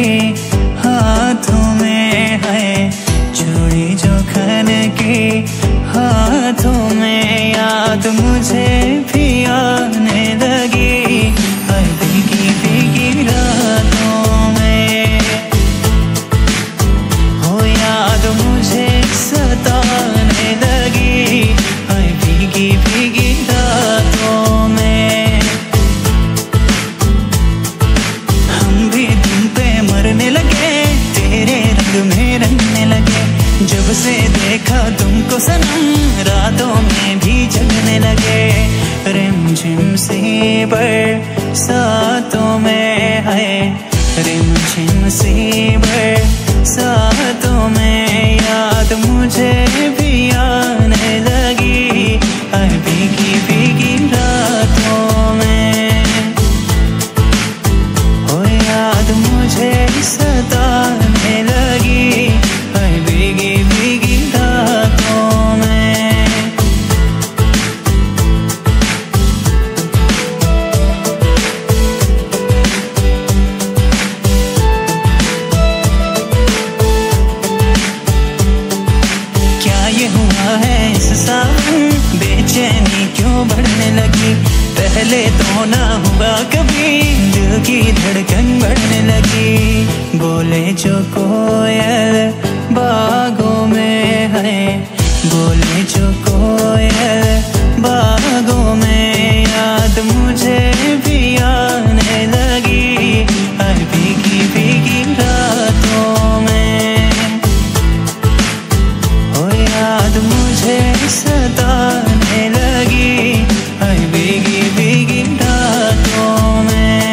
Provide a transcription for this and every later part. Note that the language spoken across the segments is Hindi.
लगे, हाथों में है चूड़ी जो खन के, हाथों में याद मुझे भी आने लगी। हर भीगी भीगी रातों में हो याद मुझे सताने लगी। हर भीगी भीगी रातों में हम भी तुम पे मरने लगे, तेरे रंग में रंगने लगे। जब से देखा तुमको सनम, रातों में भी जगने लगे। रिमझिम सी बरसातों में है, रिमझिम सी बरसातों में याद मुझे भी आने लगी। हर भीगी भीगी रातों में हो याद मुझे सताने लगी। हर भीगी भीगी रातों में क्या ये हुआ है इस सावन, बेचैनी क्यों बढ़ने लगी। पहले तो ना हुआ कभी, दिल की धड़कन बढ़ने लगी। बोले जो कोयल बागों में है, बोले जो कोयल बागों में याद मुझे भी आने लगी। हर भीगी भीगी रातों में हो याद मुझे सताने लगी। हर भीगी भीगी रातों में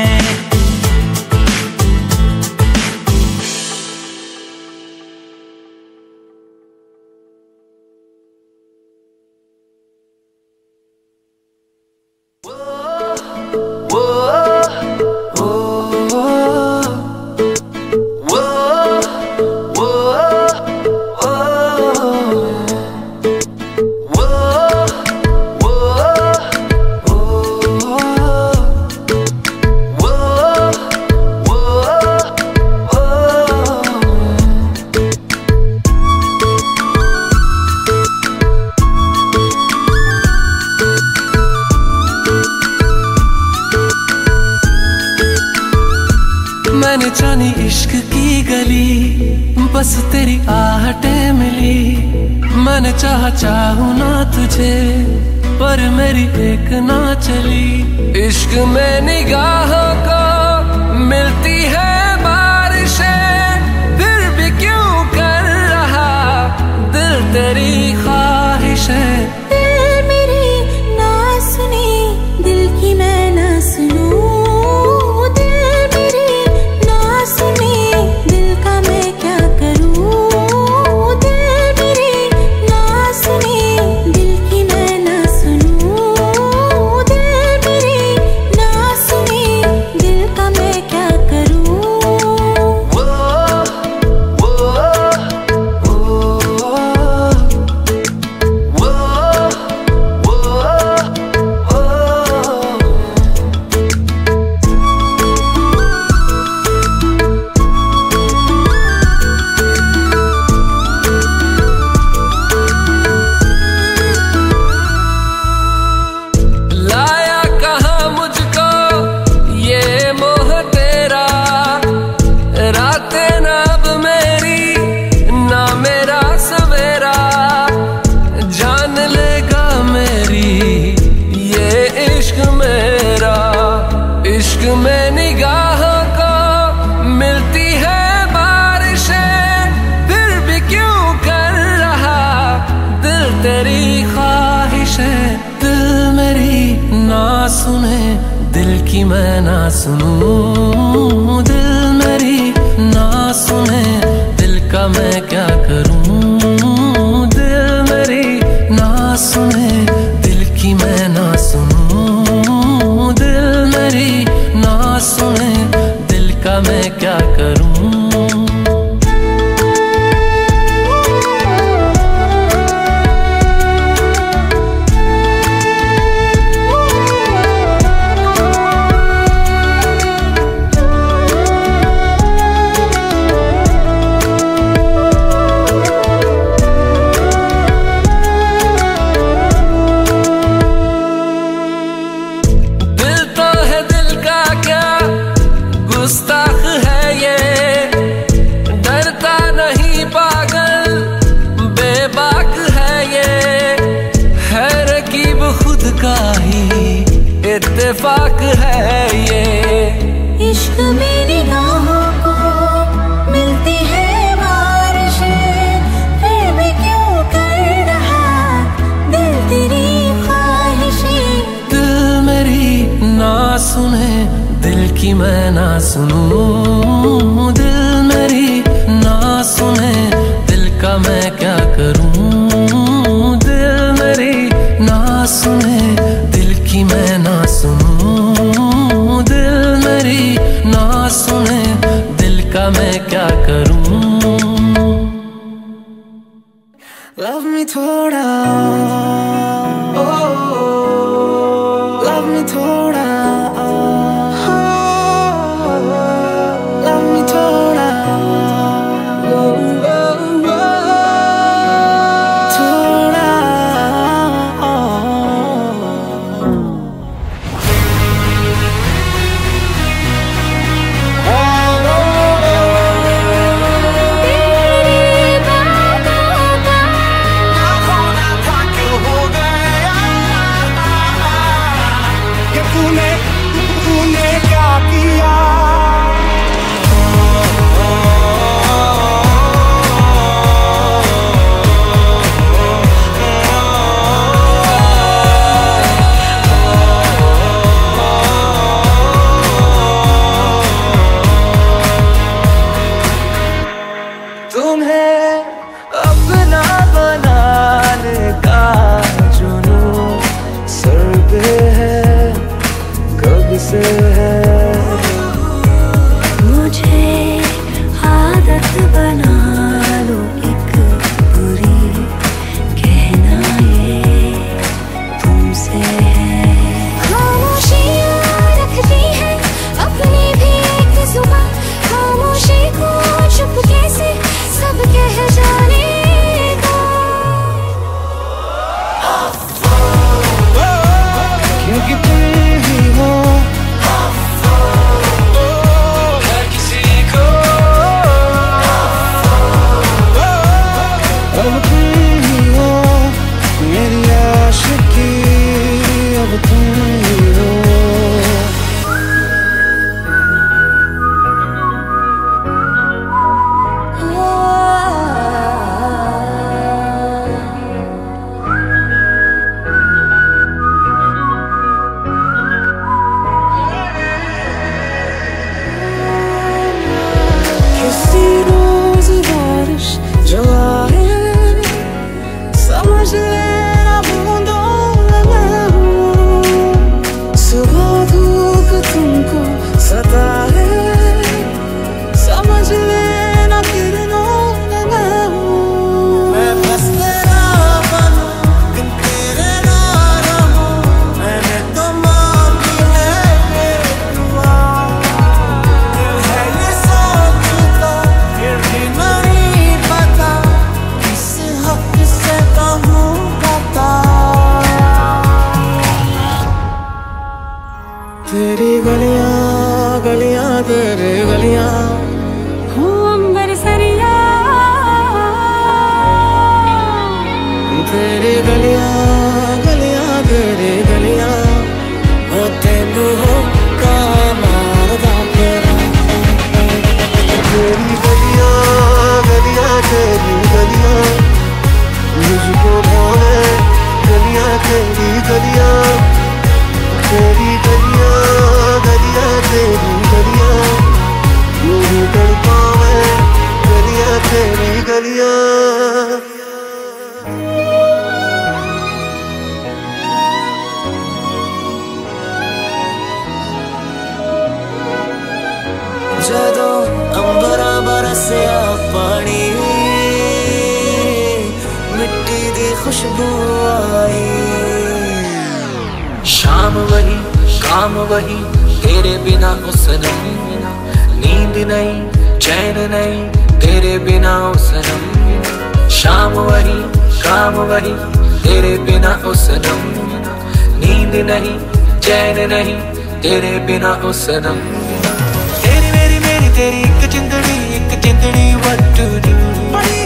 मैंने जानी इश्क की गली, बस तेरी आहटें मिली। मैंने चाहूँ ना तुझे, पर मेरी एक ना चली। इश्क में निगाहों को मिलती है बारिशें, फिर भी क्यों कर रहा दिल तेरी ख्वाहिशें। दिल मेरी ना सुनी, दिल की मैं ना सुनूं। तेरी ख्वाहिशें, दिल मेरी ना सुने, दिल की मैं ना सुनूं। दिल मेरी ना सुने, दिल का मैं क्या करूं। दिल मेरी ना सुने, दिल की मैं ना सुनूं। दिल मेरी ना सुने, दिल का मैं क्या करूं। की पागल बेबाक है ये, है रकीब खुद का ही इत्तेफाक है ये। इश्क में निगाहों को मिलती है बारिशें, फिर भी क्यों कर रहा दिल तेरी ख्वाहिशें। दिल मेरी ना सुने, दिल की मैं ना सुनूं। दिल मेरी ना सुने, दिल का मैं क्या करूं। दिल मेरी ना सुने, दिल की मैं ना सुनूं। दिल मेरी ना सुने, दिल का मैं क्या करूं। Love me थोड़ा, love me थोड़ा, love me थोड़ा, मुझे आदत बना लो एक बुरी, कहना ये तुमसे है। खामोशियाँ रखती है अपनी भी एक जुबान, खामोशी को चुपके से सब कह जाने दो। क्योंकि तुम ही हो तेरी गलियां गलियां तेरे गलियां हूँ अंबर सरिया, तेरी गलियां गलियां तेरे गलियां हो तेनू हो का मारदा तेरा। तेरी गलियां गलियां तेरी गलियां मुझको भावे, गलियां तेरी गलियां, तेरी गलियां गलियां तेरी गलियां यूं तड़पावे, गलियां तेरी गलियां। जदों अंबरा बरसिया पानी, मिट्टी दी खुशबू आई। शाम वही काम वही, तेरे बिना ओ सनम नींद नहीं चैन नहीं, तेरे बिना ओ सनम। शाम वही काम वही, तेरे बिना ओ सनम नींद नहीं चैन नहीं, तेरे बिना ओ सनम। तेरी मेरी मेरी तेरी एक जिंदड़ी what to do।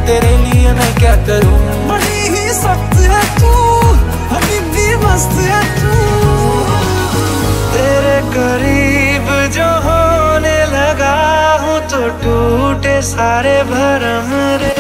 तेरे लिए मैं क्या करूं। बड़ी ही सख्त है तू, अभी भी मस्त है तू। तेरे करीब जो होने लगा हूँ तो टूटे सारे भरम रे।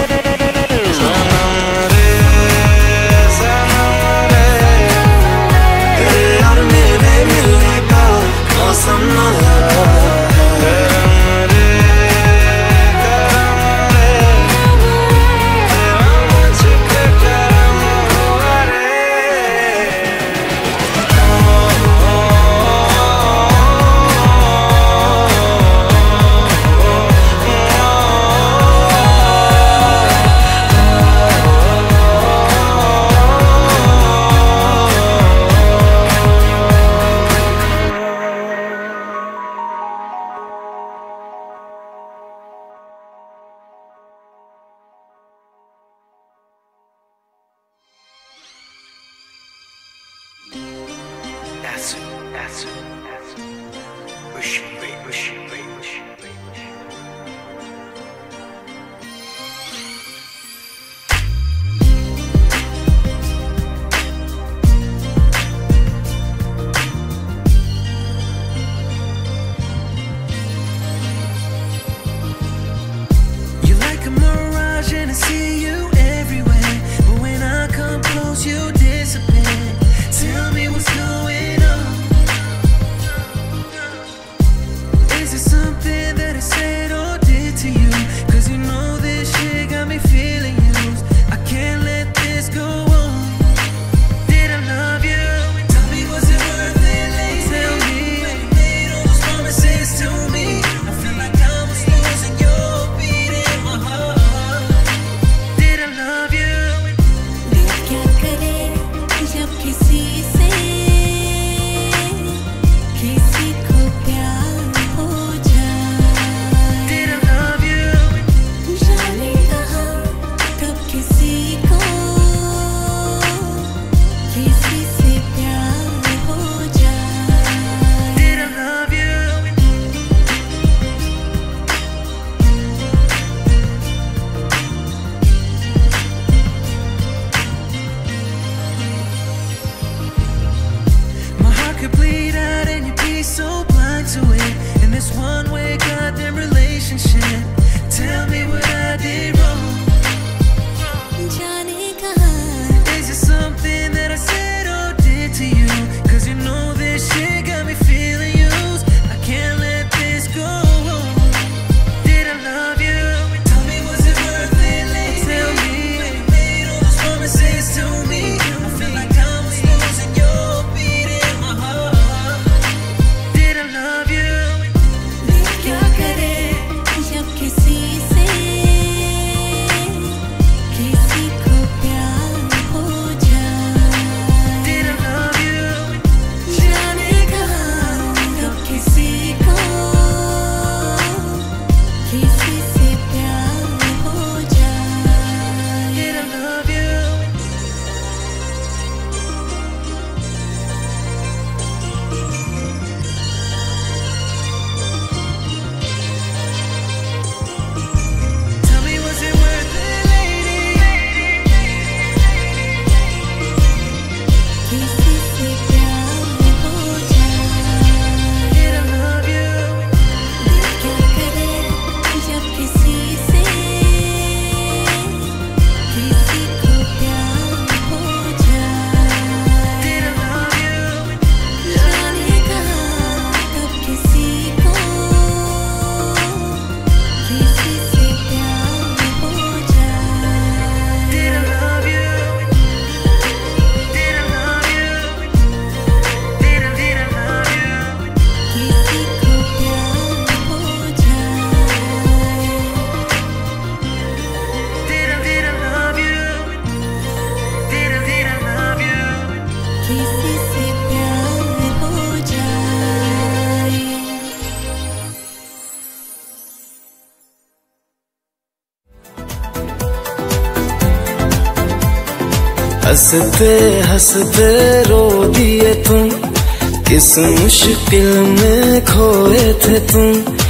हंसते हंसते रो दिए तुम, किस मुश्किल में खोए थे तुम।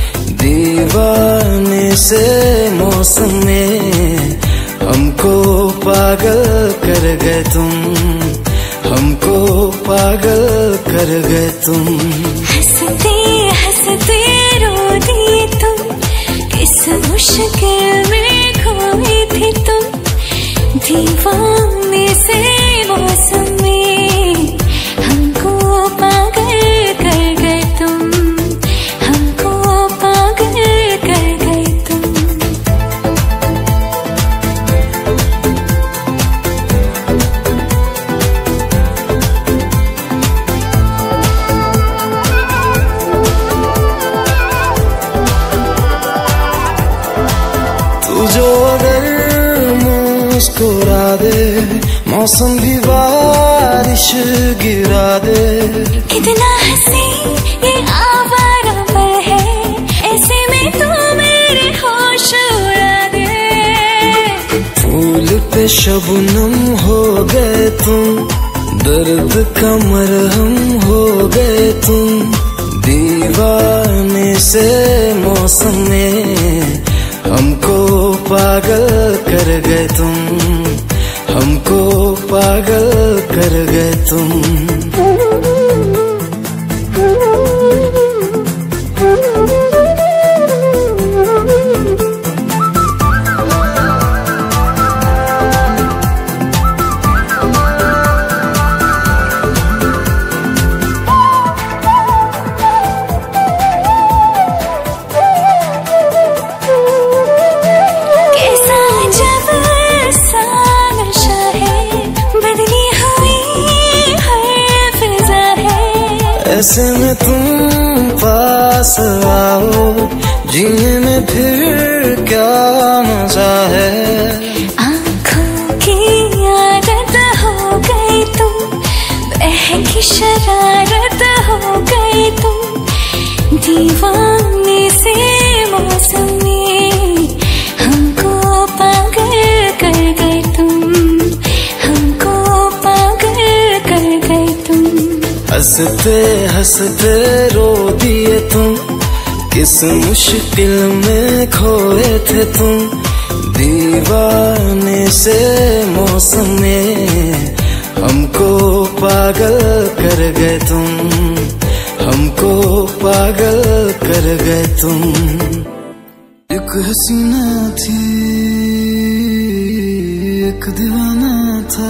दीवाने से मौसम में हमको पागल कर गए तुम, हमको पागल कर गए तुम। हंसते हंसते रो दिए तुम, किस मुश्किल में खोए थे तुम। दीवाने से मौसम में हमको पागल कर गए तुम, हमको पागल कर गए तुम। तू जो अगर मुस्कुरा दे, मौसम भी बारिश गिरा दे। कितना हंसी ये आवारा पल है, ऐसे में तू मेरे होश उड़ा दे। फूल पे शबनम हो गए तुम, दर्द का मरहम हो गए तुम। दीवाने से मौसम में हमको पागल कर गए तुम, हमको पागल कर गए तुम। ऐसे में तुम पास आओ, जीने में फिर क्या मजा है। आँखों की आदत हो गई तुम, बहकी शरारत हो गई तुम। दीवाने से मौसम में हमको पागल कर गए तुम, हमको पागल कर गए तुम। हंसते हंसते रो दिए तुम, किस मुश्किल में खोए थे तुम। दीवाने से मौसम में हमको पागल कर गए तुम, हमको पागल कर गए तुम। एक हसीना थी, एक दीवाना था,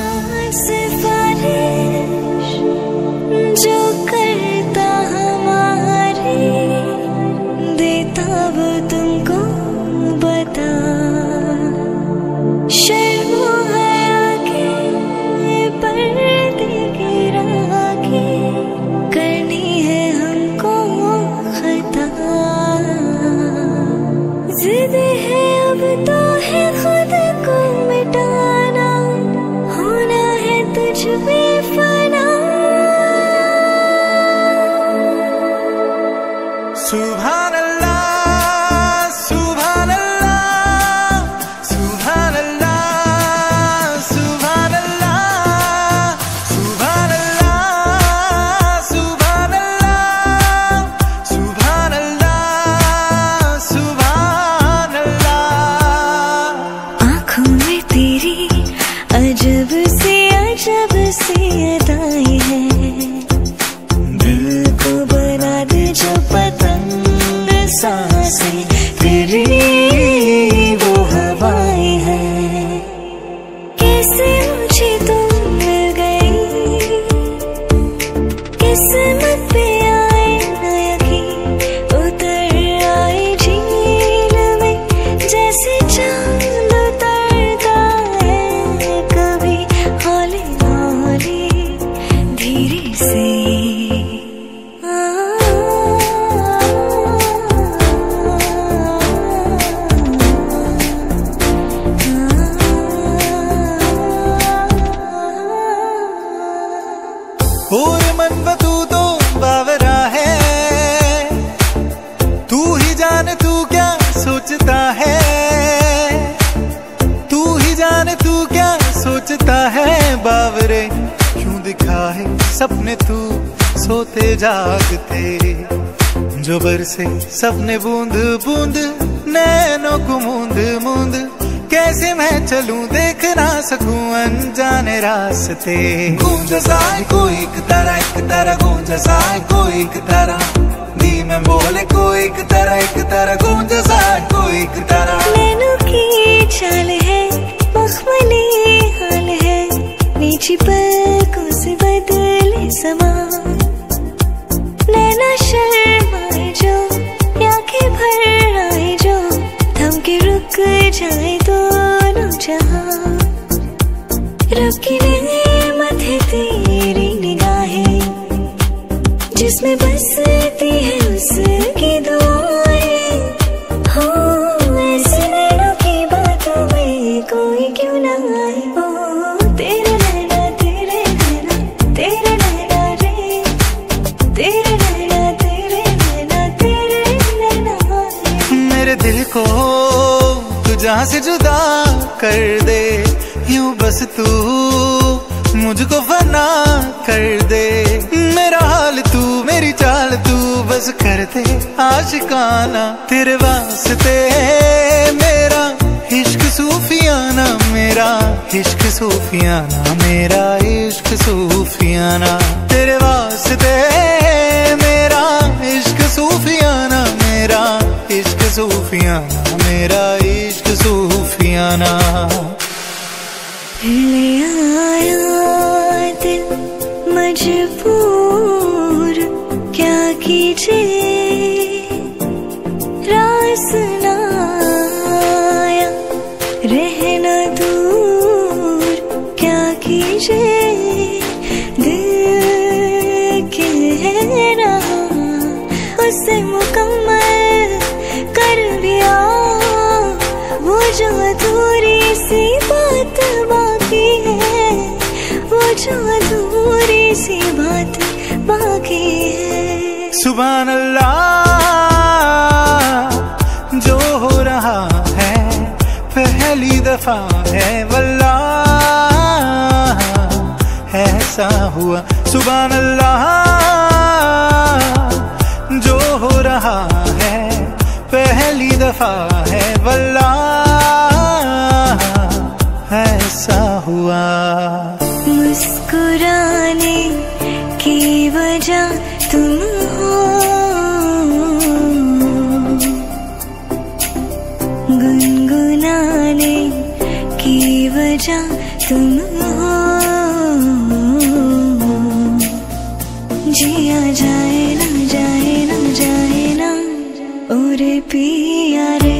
जो करता हमारे देता वो तुमको बता। शर्म है आगे पर्दे गिरा के, करनी है हमको खता। जिद है अब तो है खुद को मिटाना, होना है तुझ पे फना। सुभान अल्लाह, सुभान अल्लाह, सुभान अल्लाह, सुभान अल्लाह, सुभान अल्लाह, सुभान अल्लाह, सुभान अल्लाह, सुभान अल्लाह। आँखों में तेरी अजब सी अदाएं हैं, दिल को बना दे जो पतंग सांसें तेरी वो हवाएं हैं। कैसे मुझे तुम मिल गई, किस्मत पे आए न यकीन, उतर आए झील में जैसे चांद उतरता है कभी हौले हौले धीरे से। और मन व तू तो बावरा है, तू ही जाने तू क्या सोचता है, तू ही जाने तू क्या सोचता है। बावरे क्यों दिखा है सपने तू सोते जागते, जो बरसे सपने बूंद बूंद नैनों को मूंद मूंद, कैसे मैं चलूं देख ना सकूं अनजाने रास्ते। गूंज सा कोई एक तरह गूंज सा कोई एक तरह, दी मैं बोले कोई एक तरह गूंज सा कोई एक तरह। नैनों की चाल है मखमली हाल है, नीची पलकों से बदले समा। नैना शर्माए जो या के भर आए जो, थम के रुक जाए दोनों जहां। रब की नेमत है तेरी निगाहें, जिसमें बसती है उसकी दुआएं। हो ऐसे नैनों की बातों में कोई क्यों ना आए। ओ तेरे नैना तेरे नैना तेरे नैना रे, तेरे नैना तेरे नैना तेरे नैना। मेरे दिल को तू जहां से जुदा कर दे, यूं बस तू मुझको फना कर दे। मेरा हाल तू मेरी चाल तू बस कर दे आशिकाना। तेरे वास्ते मेरा इश्क सूफियाना, मेरा इश्क सूफियाना, मेरा इश्क सूफियाना। तेरे वास्ते मेरा इश्क सूफियाना, मेरा इश्क सूफियाना, मेरा इश्क सूफियाना। ले आया दिल मजबूर क्या कीजिए, रास ना आया रहना दूर क्या कीजिए। दिल कहना उसे मुकम्मल कर दिया, वो जो अधूरी सी बात बाकी है, वो जो अधूरी सी बात बाकी है। सुभान अल्लाह जो हो रहा है पहली दफा है वल्लाह ऐसा हुआ। सुभान अल्लाह जो हो रहा है पहली दफा है वल्लाह ऐसा हुआ। मुस्कुराने की वजह तुम हो, गुनगुनाने की वजह तुम हो। जिया जाए ना जाए ना जाए ना और पिया रे,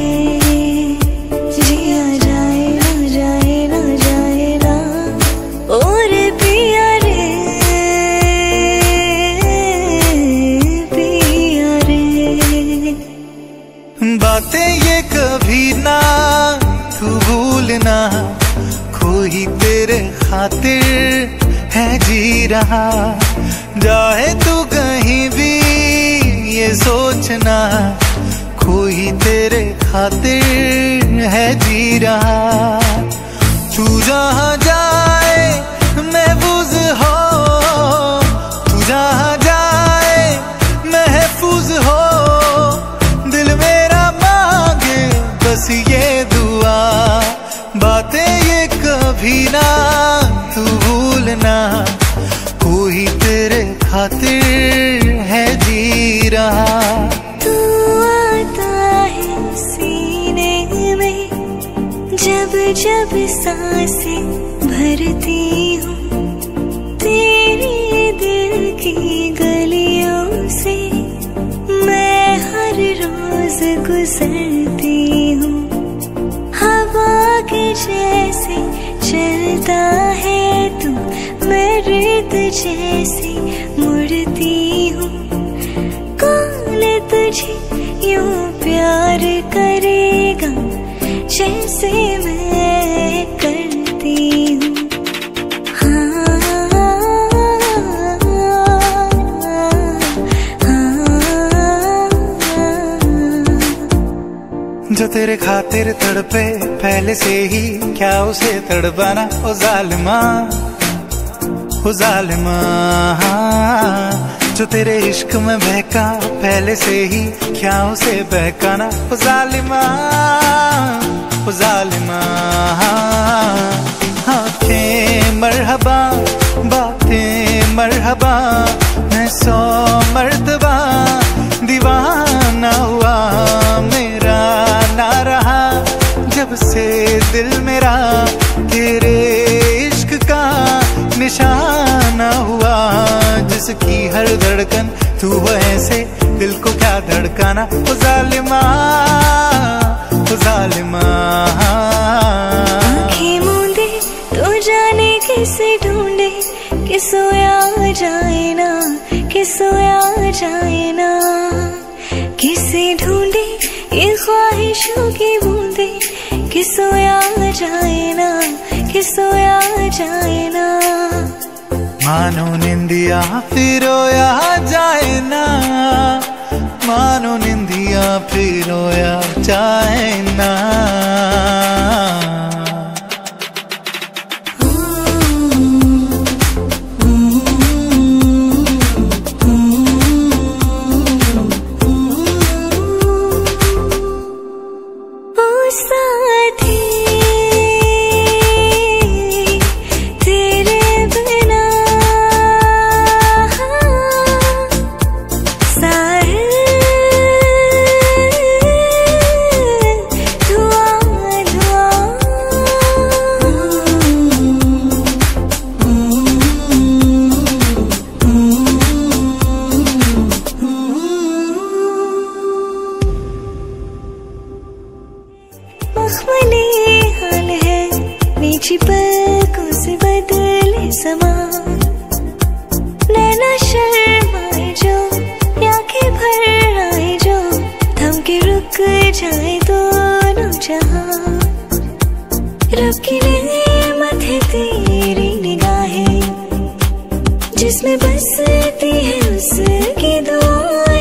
जिया जाए ना जाए ना जाए ना और पिया रे, पिया रे। बातें ये कभी ना तू भूलना, कोई तेरे खातिर है जी रहा। जाए तू कहीं भी ये सोचना, कोई तेरे खातिर है जी रहा। तू जहाँ जाए महफूज हो, तू जहाँ जाए महफूज हो। दिल मेरा मांगे बस ये दुआ, बातें ये कभी ना तू भूलना, कोई तेरे खातिर है जी रहा। तू आता है सीने में जब जब सांसें भरती हूँ, तेरी दिल की गलियों से मैं हर रोज गुजरती हूँ। हवा के जैसे चलता है तू, मैं रेत जैसे मुड़ती हूँ। कौन तुझे यूं प्यार करेगा जैसे मैं करती हूँ। जो तेरे खातिर तड़पे पहले से ही क्या उसे तड़पाना। ओ जालिमा जो तेरे इश्क में बहका पहले से ही, क्या उसे बहकाना ओ जालिमा, ओ जालिमा। आँखें मरहबा, बातें मरहबा, मैं 100 मर्तबा दीवाना हुआ, मेरा ना रहा जब से दिल मेरा तेरे इश्क का निशाना हुआ। जिसकी हर धड़कन तू हो ऐसे, दिल को क्या धड़काना ओ जालिमा, ओ जालिमा। आँखें मूंदे तो जाने किसे ढूंढे, कि सोया जाए ना, कि सोया जाए ना। किसे ढूंढे ये ख्वाहिशों की बूंदे, कि सोया जाए ना, कि सोया जाए ना। मानो निंदिया फिर रोया जाए ना, मानो निंदिया फिर रोया जाए ना। मखमली हाल है नीची पलकों से बदले समा, नैना शर्माए जो या के भर आए जो, थम के रुक जाए दोनों जहां। रब की नेमत है तेरी निगाहें, जिसमें बसती है उसकी दुआ।